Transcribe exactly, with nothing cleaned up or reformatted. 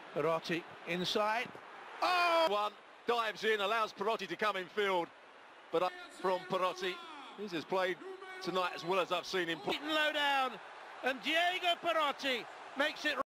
Perotti inside. Oh! One dives in, allows Perotti to come in field, but up from Perotti. He's has played tonight as well as I've seen him play. Low down, and Diego Perotti makes it